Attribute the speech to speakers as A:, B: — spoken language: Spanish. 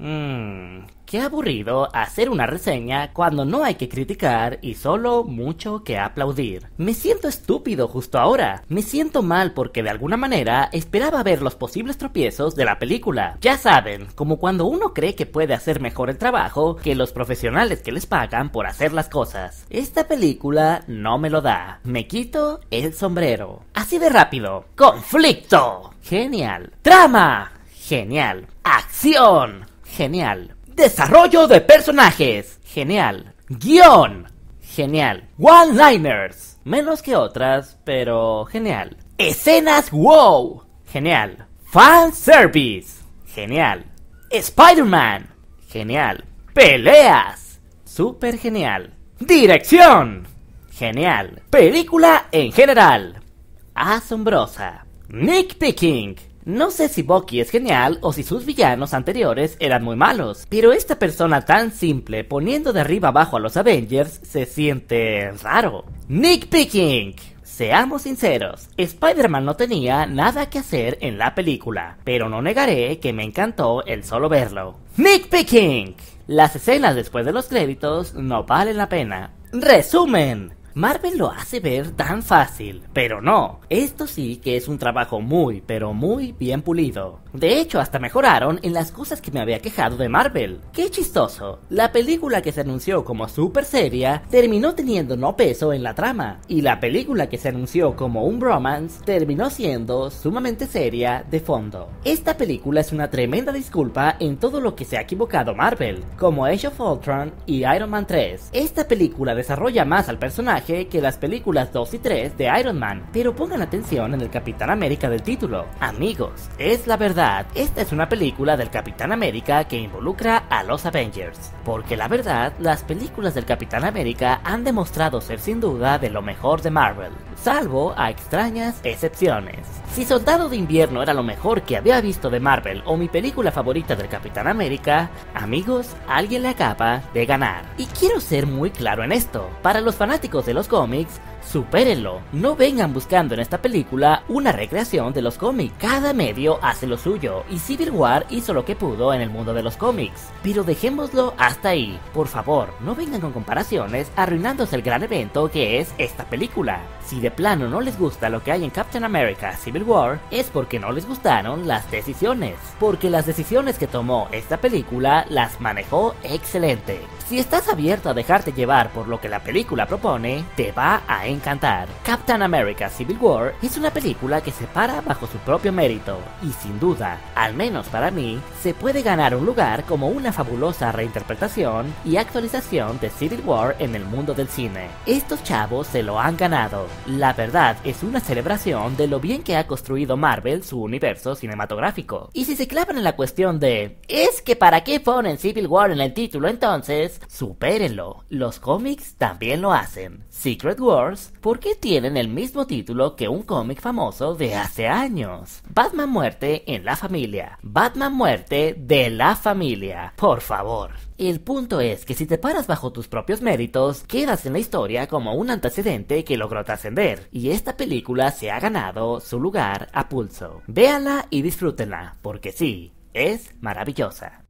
A: Qué aburrido hacer una reseña cuando no hay que criticar y solo mucho que aplaudir. Me siento estúpido justo ahora. Me siento mal porque de alguna manera esperaba ver los posibles tropiezos de la película. Ya saben, como cuando uno cree que puede hacer mejor el trabajo que los profesionales que les pagan por hacer las cosas. Esta película no me lo da. Me quito el sombrero. Así de rápido. Conflicto. Genial. Trama. Genial. Acción. Genial. Desarrollo de personajes. Genial. Guión. Genial. One-liners. Menos que otras, pero genial. Escenas wow. Genial. Fanservice. Genial. Spider-Man. Genial. Peleas. Súper genial. Dirección. Genial. Película en general. Asombrosa. Nitpicking. No sé si Bucky es genial o si sus villanos anteriores eran muy malos, pero esta persona tan simple poniendo de arriba abajo a los Avengers se siente raro. Nitpicking. Seamos sinceros, Spider-Man no tenía nada que hacer en la película, pero no negaré que me encantó el solo verlo. Nitpicking. Las escenas después de los créditos no valen la pena. Resumen. Marvel lo hace ver tan fácil, pero no, esto sí que es un trabajo muy, pero muy bien pulido. De hecho, hasta mejoraron en las cosas que me había quejado de Marvel. ¡Qué chistoso! La película que se anunció como súper seria terminó teniendo no peso en la trama, y la película que se anunció como un bromance terminó siendo sumamente seria de fondo. Esta película es una tremenda disculpa en todo lo que se ha equivocado Marvel, como Age of Ultron y Iron Man 3. Esta película desarrolla más al personaje que las películas 2 y 3 de Iron Man, pero pongan atención en el Capitán América del título. Amigos, es la verdad, esta es una película del Capitán América que involucra a los Avengers, porque la verdad, las películas del Capitán América han demostrado ser sin duda de lo mejor de Marvel, salvo a extrañas excepciones. Si Soldado de Invierno era lo mejor que había visto de Marvel o mi película favorita del Capitán América, amigos, alguien le acaba de ganar. Y quiero ser muy claro en esto, para los fanáticos de los cómics, supérenlo, no vengan buscando en esta película una recreación de los cómics. Cada medio hace lo suyo y Civil War hizo lo que pudo en el mundo de los cómics, pero dejémoslo hasta ahí. Por favor, no vengan con comparaciones arruinándose el gran evento que es esta película. Si de plano no les gusta lo que hay en Captain America Civil War, es porque no les gustaron las decisiones, porque las decisiones que tomó esta película las manejó excelente. Si estás abierto a dejarte llevar por lo que la película propone, te va a encantar. Captain America Civil War es una película que se para bajo su propio mérito, y sin duda, al menos para mí, se puede ganar un lugar como una fabulosa reinterpretación y actualización de Civil War en el mundo del cine. Estos chavos se lo han ganado. La verdad es una celebración de lo bien que ha construido Marvel su universo cinematográfico. Y si se clavan en la cuestión de ¿es que para qué ponen Civil War en el título entonces? Supérenlo, los cómics también lo hacen. Secret Wars, ¿por qué tienen el mismo título que un cómic famoso de hace años? Batman muerte en la familia. Batman muerte de la familia. Por favor. El punto es que si te paras bajo tus propios méritos, quedas en la historia como un antecedente que logró trascender, y esta película se ha ganado su lugar a pulso. Véanla y disfrútenla, porque sí, es maravillosa.